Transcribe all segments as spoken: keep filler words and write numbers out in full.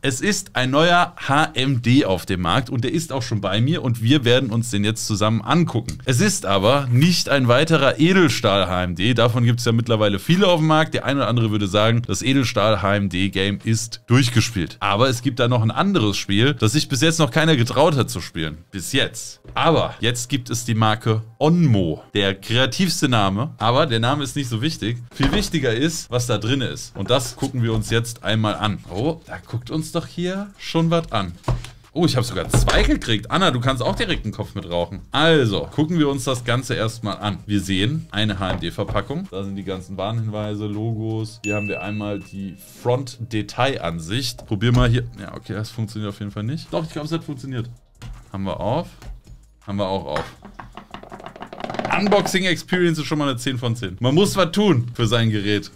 Es ist ein neuer H M D auf dem Markt und der ist auch schon bei mir und wir werden uns den jetzt zusammen angucken. Es ist aber nicht ein weiterer Edelstahl-H M D. Davon gibt es ja mittlerweile viele auf dem Markt. Der eine oder andere würde sagen, das Edelstahl-H M D-Game ist durchgespielt. Aber es gibt da noch ein anderes Spiel, das sich bis jetzt noch keiner getraut hat zu spielen. Bis jetzt. Aber jetzt gibt es die Marke Onmo. Der kreativste Name, aber der Name ist nicht so wichtig. Viel wichtiger ist, was da drin ist. Und das gucken wir uns jetzt einmal an. Oh, da guckt uns doch hier schon was an. Oh, ich habe sogar zwei gekriegt. Anna, du kannst auch direkt den Kopf mit rauchen. Also, gucken wir uns das Ganze erstmal an. Wir sehen eine H M D-Verpackung. Da sind die ganzen Warnhinweise, Logos. Hier haben wir einmal die Front-Detailansicht. Probier mal hier. Ja, okay, das funktioniert auf jeden Fall nicht. Doch, ich glaube, es hat funktioniert. Haben wir auf. Haben wir auch auf. Unboxing Experience ist schon mal eine zehn von zehn. Man muss was tun für sein Gerät.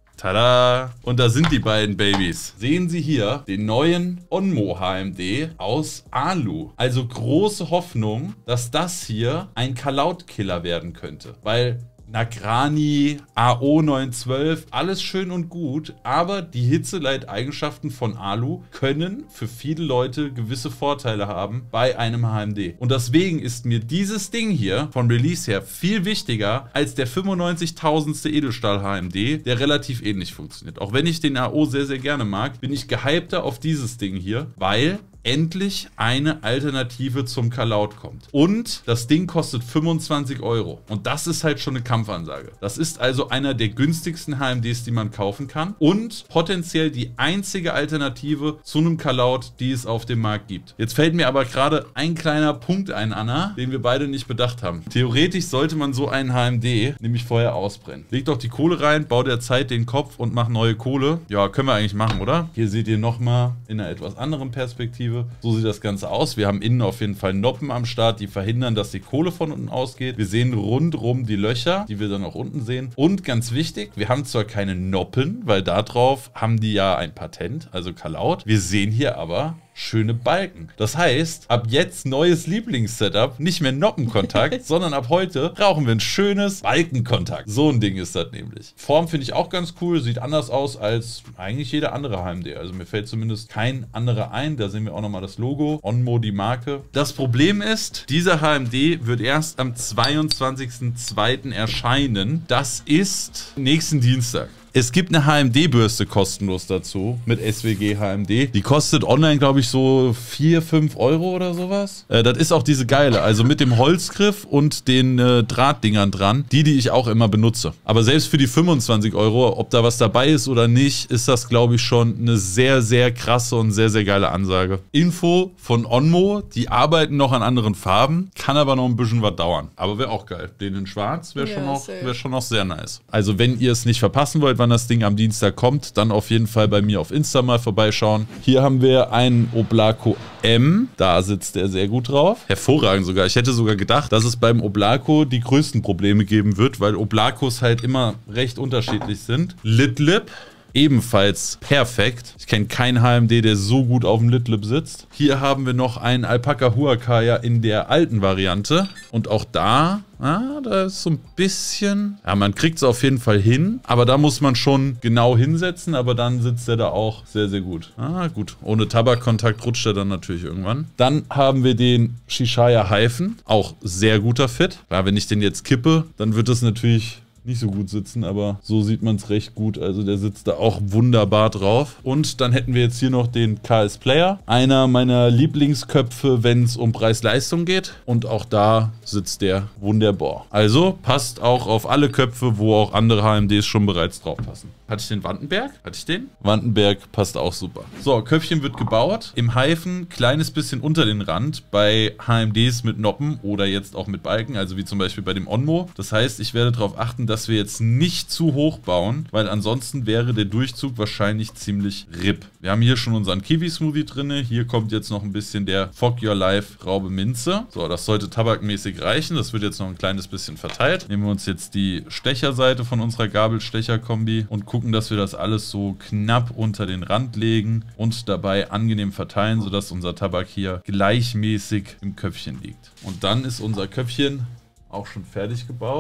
Tada! Und da sind die beiden Babys. Sehen Sie hier den neuen Onmo H M D aus Alu. Also große Hoffnung, dass das hier ein Kalaut-Killer werden könnte. Weil Nagrani, A O neun zwölf, alles schön und gut, aber die Hitzeleiteigenschaften von Alu können für viele Leute gewisse Vorteile haben bei einem H M D. Und deswegen ist mir dieses Ding hier von Release her viel wichtiger als der fünfundneunzigtausendste Edelstahl H M D, der relativ ähnlich funktioniert. Auch wenn ich den A O sehr, sehr gerne mag, bin ich gehypter auf dieses Ding hier, weil endlich eine Alternative zum Kalaut kommt. Und das Ding kostet fünfundzwanzig Euro. Und das ist halt schon eine Kampfansage. Das ist also einer der günstigsten H M Ds, die man kaufen kann. Und potenziell die einzige Alternative zu einem Kalaut, die es auf dem Markt gibt. Jetzt fällt mir aber gerade ein kleiner Punkt ein, Anna, den wir beide nicht bedacht haben. Theoretisch sollte man so einen H M D nämlich vorher ausbrennen. Leg doch die Kohle rein, bau der Zeit den Kopf und mach neue Kohle. Ja, können wir eigentlich machen, oder? Hier seht ihr nochmal in einer etwas anderen Perspektive. So sieht das Ganze aus. Wir haben innen auf jeden Fall Noppen am Start, die verhindern, dass die Kohle von unten ausgeht. Wir sehen rundrum die Löcher, die wir dann auch unten sehen. Und ganz wichtig, wir haben zwar keine Noppen, weil darauf haben die ja ein Patent, also Kalaut. Wir sehen hier aber schöne Balken. Das heißt, ab jetzt neues Lieblingssetup, nicht mehr Noppenkontakt, sondern ab heute brauchen wir ein schönes Balkenkontakt. So ein Ding ist das nämlich. Form finde ich auch ganz cool, sieht anders aus als eigentlich jeder andere H M D. Also mir fällt zumindest kein anderer ein. Da sehen wir auch nochmal das Logo, Onmo die Marke. Das Problem ist, dieser H M D wird erst am zweiundzwanzigsten zweiten erscheinen. Das ist nächsten Dienstag. Es gibt eine H M D-Bürste kostenlos dazu mit S W G H M D. Die kostet online, glaube ich, so vier, fünf Euro oder sowas. Äh, das ist auch diese geile, also mit dem Holzgriff und den äh, Drahtdingern dran. Die, die ich auch immer benutze. Aber selbst für die fünfundzwanzig Euro, ob da was dabei ist oder nicht, ist das, glaube ich, schon eine sehr, sehr krasse und sehr, sehr geile Ansage. Info von Onmo, die arbeiten noch an anderen Farben, kann aber noch ein bisschen was dauern. Aber wäre auch geil. Den in schwarz wäre schon, noch, wär schon noch sehr nice. Also wenn ihr es nicht verpassen wollt, wann das Ding am Dienstag kommt, dann auf jeden Fall bei mir auf Insta mal vorbeischauen. Hier haben wir einen Oblaco M. Da sitzt der sehr gut drauf. Hervorragend sogar. Ich hätte sogar gedacht, dass es beim Oblaco die größten Probleme geben wird, weil Oblacos halt immer recht unterschiedlich sind. Lidlip. Ebenfalls perfekt. Ich kenne keinen H M D, der so gut auf dem Lidlip sitzt. Hier haben wir noch einen Alpaca Huacaya in der alten Variante. Und auch da, ah, da ist so ein bisschen, ja, man kriegt es auf jeden Fall hin. Aber da muss man schon genau hinsetzen, aber dann sitzt er da auch sehr, sehr gut. Ah, gut. Ohne Tabakkontakt rutscht er dann natürlich irgendwann. Dann haben wir den Shishaya Hyphen. Auch sehr guter Fit. Ja, wenn ich den jetzt kippe, dann wird das natürlich nicht so gut sitzen, aber so sieht man es recht gut. Also der sitzt da auch wunderbar drauf. Und dann hätten wir jetzt hier noch den K S Player. Einer meiner Lieblingsköpfe, wenn es um Preis-Leistung geht. Und auch da sitzt der wunderbar. Also passt auch auf alle Köpfe, wo auch andere H M Ds schon bereits drauf passen. Hatte ich den Wandenberg? Hatte ich den? Wandenberg passt auch super. So, Köpfchen wird gebaut. Im Hyphen kleines bisschen unter den Rand bei H M Ds mit Noppen oder jetzt auch mit Balken, also wie zum Beispiel bei dem Onmo. Das heißt, ich werde darauf achten, dass wir jetzt nicht zu hoch bauen, weil ansonsten wäre der Durchzug wahrscheinlich ziemlich ripp. Wir haben hier schon unseren Kiwi-Smoothie drin. Hier kommt jetzt noch ein bisschen der Fog Your Life Raube Minze. So, das sollte tabakmäßig reichen. Das wird jetzt noch ein kleines bisschen verteilt. Nehmen wir uns jetzt die Stecherseite von unserer Gabel-Stecher-Kombi und gucken, dass wir das alles so knapp unter den Rand legen und dabei angenehm verteilen, sodass unser Tabak hier gleichmäßig im Köpfchen liegt. Und dann ist unser Köpfchen auch schon fertig gebaut.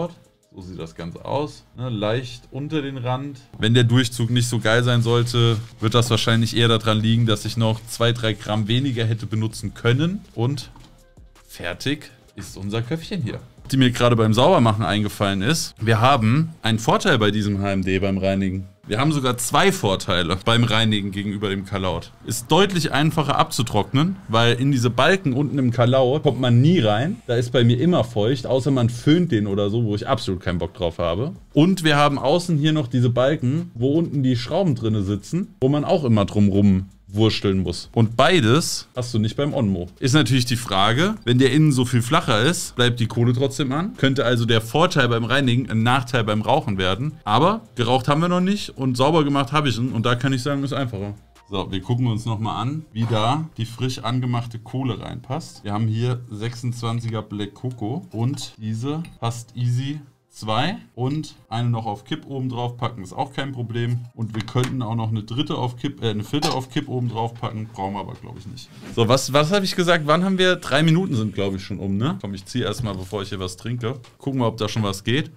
So sieht das Ganze aus. Ne, leicht unter den Rand. Wenn der Durchzug nicht so geil sein sollte, wird das wahrscheinlich eher daran liegen, dass ich noch zwei, drei Gramm weniger hätte benutzen können. Und fertig ist unser Köpfchen hier. Die mir gerade beim Saubermachen eingefallen ist, wir haben einen Vorteil bei diesem H M D beim Reinigen. Wir haben sogar zwei Vorteile beim Reinigen gegenüber dem Kalaut. Ist deutlich einfacher abzutrocknen, weil in diese Balken unten im Kalaut kommt man nie rein. Da ist bei mir immer feucht, außer man föhnt den oder so, wo ich absolut keinen Bock drauf habe. Und wir haben außen hier noch diese Balken, wo unten die Schrauben drin sitzen, wo man auch immer drum rum wursteln muss. Und beides hast du nicht beim Onmo. Ist natürlich die Frage, wenn der innen so viel flacher ist, bleibt die Kohle trotzdem an. Könnte also der Vorteil beim Reinigen ein Nachteil beim Rauchen werden. Aber geraucht haben wir noch nicht und sauber gemacht habe ich ihn. Und da kann ich sagen, ist einfacher. So, wir gucken uns nochmal an, wie da die frisch angemachte Kohle reinpasst. Wir haben hier sechsundzwanziger Black Coco und diese passt easy. Zwei und eine noch auf Kipp oben drauf packen, ist auch kein Problem. Und wir könnten auch noch eine dritte auf Kipp, äh, eine vierte auf Kipp oben drauf packen, brauchen wir aber, glaube ich, nicht. So, was, was habe ich gesagt? Wann haben wir? Drei Minuten sind, glaube ich, schon um, ne? Komm, ich ziehe erstmal, bevor ich hier was trinke. Gucken wir, ob da schon was geht.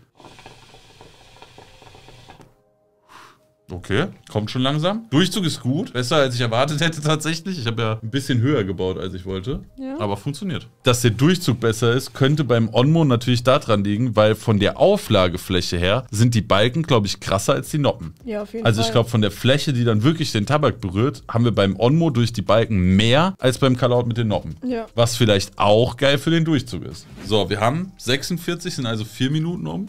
Okay, kommt schon langsam. Durchzug ist gut. Besser, als ich erwartet hätte tatsächlich. Ich habe ja ein bisschen höher gebaut, als ich wollte. Ja. Aber funktioniert. Dass der Durchzug besser ist, könnte beim Onmo natürlich daran liegen, weil von der Auflagefläche her sind die Balken, glaube ich, krasser als die Noppen. Ja, auf jeden also Fall. Ich glaube, von der Fläche, die dann wirklich den Tabak berührt, haben wir beim Onmo durch die Balken mehr als beim Kalaut mit den Noppen. Ja. Was vielleicht auch geil für den Durchzug ist. So, wir haben sechsundvierzig, sind also vier Minuten um.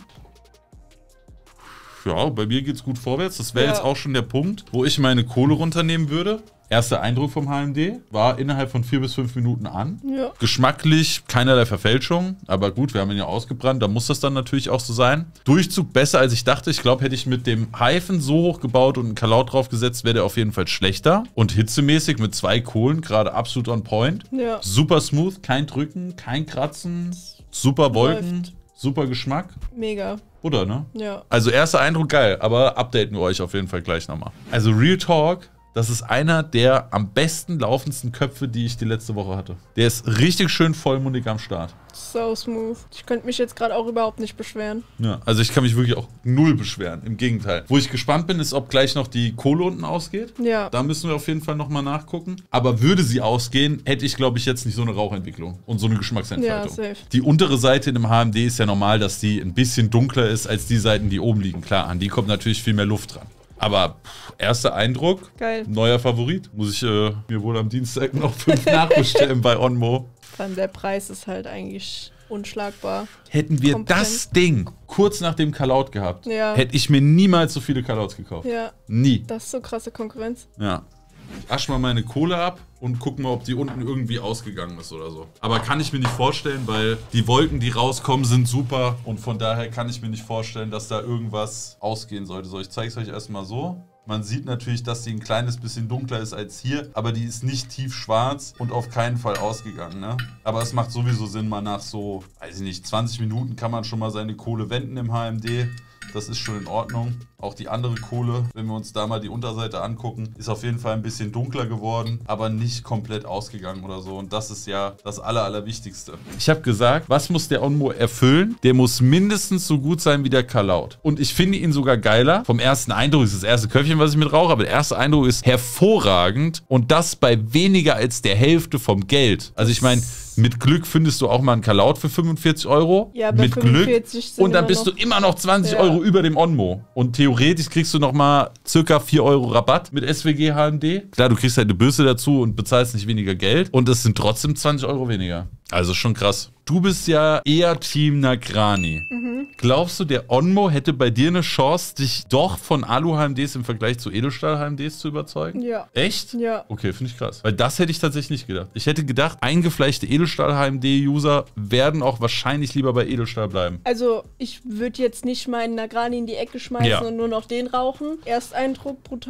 Ja, bei mir geht es gut vorwärts. Das wäre ja jetzt auch schon der Punkt, wo ich meine Kohle runternehmen würde. Erster Eindruck vom H M D war innerhalb von vier bis fünf Minuten an. Ja. Geschmacklich keinerlei Verfälschung, aber gut, wir haben ihn ja ausgebrannt, da muss das dann natürlich auch so sein. Durchzug besser als ich dachte. Ich glaube, hätte ich mit dem Hyphen so hoch gebaut und einen Kalaut draufgesetzt, wäre der auf jeden Fall schlechter. Und hitzemäßig mit zwei Kohlen gerade absolut on point. Ja. Super smooth, kein Drücken, kein Kratzen, super Wolken. Läuft. Super Geschmack. Mega. Oder, ne? Ja. Also erster Eindruck geil, aber updaten wir euch auf jeden Fall gleich nochmal. Also Real Talk, das ist einer der am besten laufendsten Köpfe, die ich die letzte Woche hatte. Der ist richtig schön vollmundig am Start. So smooth. Ich könnte mich jetzt gerade auch überhaupt nicht beschweren. Ja, also ich kann mich wirklich auch null beschweren. Im Gegenteil. Wo ich gespannt bin, ist, ob gleich noch die Kohle unten ausgeht. Ja. Da müssen wir auf jeden Fall nochmal nachgucken. Aber würde sie ausgehen, hätte ich, glaube ich, jetzt nicht so eine Rauchentwicklung und so eine Geschmacksentfaltung. Ja, safe. Die untere Seite in dem H M D ist ja normal, dass die ein bisschen dunkler ist als die Seiten, die oben liegen. Klar, an die kommt natürlich viel mehr Luft dran. Aber pff, erster Eindruck, geil. Neuer Favorit. Muss ich äh, mir wohl am Dienstag noch fünf nachbestellen bei Onmo. Vor allem der Preis ist halt eigentlich unschlagbar. Hätten wir Kompetent. das Ding kurz nach dem Kalaut gehabt, ja. hätte ich mir niemals so viele Kalauts gekauft. Ja. Nie. Das ist so krasse Konkurrenz. Ja. Ich asche mal meine Kohle ab und guck mal, ob die unten irgendwie ausgegangen ist oder so. Aber kann ich mir nicht vorstellen, weil die Wolken, die rauskommen, sind super. Und von daher kann ich mir nicht vorstellen, dass da irgendwas ausgehen sollte. So, ich zeige es euch erstmal so. Man sieht natürlich, dass die ein kleines bisschen dunkler ist als hier, aber die ist nicht tiefschwarz und auf keinen Fall ausgegangen, ne? Aber es macht sowieso Sinn, mal nach so, weiß ich nicht, zwanzig Minuten kann man schon mal seine Kohle wenden im H M D. Das ist schon in Ordnung. Auch die andere Kohle, wenn wir uns da mal die Unterseite angucken, ist auf jeden Fall ein bisschen dunkler geworden, aber nicht komplett ausgegangen oder so. Und das ist ja das Aller, Allerwichtigste. Ich habe gesagt, was muss der Onmo erfüllen? Der muss mindestens so gut sein wie der Kalaut. Und ich finde ihn sogar geiler. Vom ersten Eindruck ist das erste Köpfchen, was ich mit rauche, aber der erste Eindruck ist hervorragend und das bei weniger als der Hälfte vom Geld. Also ich meine, mit Glück findest du auch mal einen Kalaut für fünfundvierzig Euro. Ja, bei mit fünfundvierzig Glück. Und dann bist du immer noch zwanzig ja. Euro über dem Onmo. Und theoretisch kriegst du noch mal circa vier Euro Rabatt mit S W G H M D. Klar, du kriegst halt eine Bürste dazu und bezahlst nicht weniger Geld. Und es sind trotzdem zwanzig Euro weniger. Also schon krass. Du bist ja eher Team Nagrani. Mhm. Glaubst du, der Onmo hätte bei dir eine Chance, dich doch von Alu-H M Ds im Vergleich zu Edelstahl-H M Ds zu überzeugen? Ja. Echt? Ja. Okay, finde ich krass. Weil das hätte ich tatsächlich nicht gedacht. Ich hätte gedacht, eingefleischte Edelstahl-H M D-User werden auch wahrscheinlich lieber bei Edelstahl bleiben. Also, ich würde jetzt nicht meinen Nagrani in die Ecke schmeißen ja. und nur noch den rauchen. Ersteindruck brutal.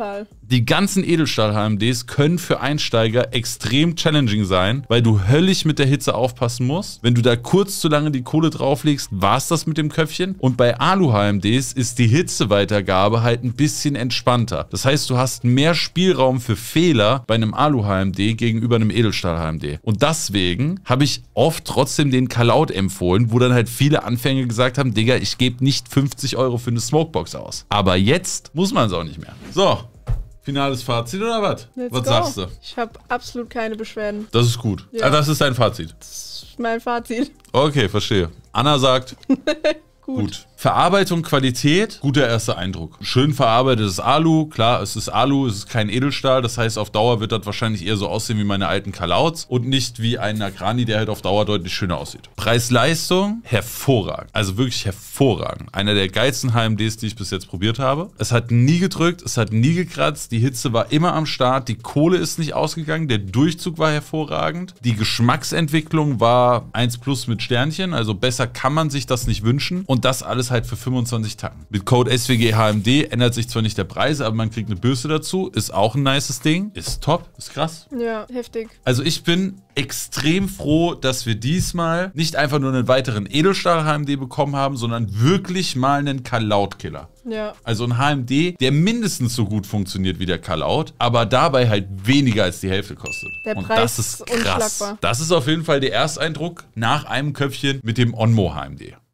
Die ganzen Edelstahl-H M Ds können für Einsteiger extrem challenging sein, weil du höllisch mit der Hitze aufpassen musst. Wenn du da kurz zu lange die Kohle drauflegst, war's das mit dem Köpfchen. Und bei Alu-H M Ds ist die Hitzeweitergabe halt ein bisschen entspannter. Das heißt, du hast mehr Spielraum für Fehler bei einem Alu-H M D gegenüber einem Edelstahl-H M D. Und deswegen habe ich oft trotzdem den Kalaut empfohlen, wo dann halt viele Anfänger gesagt haben, Digga, ich gebe nicht fünfzig Euro für eine Smokebox aus. Aber jetzt muss man es auch nicht mehr. So. Finales Fazit oder was? Let's was go. sagst du? Ich habe absolut keine Beschwerden. Das ist gut. Ja. Ah, das ist dein Fazit. Das ist mein Fazit. Okay, verstehe. Anna sagt, Gut. gut. Verarbeitung, Qualität, guter erster Eindruck. Schön verarbeitetes Alu, klar, es ist Alu, es ist kein Edelstahl, das heißt, auf Dauer wird das wahrscheinlich eher so aussehen wie meine alten Kalouts und nicht wie ein Nagrani, der halt auf Dauer deutlich schöner aussieht. Preis-Leistung, hervorragend. Also wirklich hervorragend. Einer der geilsten H M Ds, die ich bis jetzt probiert habe. Es hat nie gedrückt, es hat nie gekratzt, die Hitze war immer am Start, die Kohle ist nicht ausgegangen, der Durchzug war hervorragend, die Geschmacksentwicklung war eins plus mit Sternchen, also besser kann man sich das nicht wünschen und das alles halt für fünfundzwanzig Tacken. Mit Code S W G H M D ändert sich zwar nicht der Preis, aber man kriegt eine Bürste dazu. Ist auch ein nices Ding. Ist top. Ist krass. Ja, heftig. Also ich bin extrem froh, dass wir diesmal nicht einfach nur einen weiteren Edelstahl-H M D bekommen haben, sondern wirklich mal einen Kalaut-Killer. Ja. Also ein H M D, der mindestens so gut funktioniert wie der Kalaut, aber dabei halt weniger als die Hälfte kostet. Der Und Preis das ist ist krass. unschlagbar. Das ist auf jeden Fall der Ersteindruck nach einem Köpfchen mit dem Onmo H M D.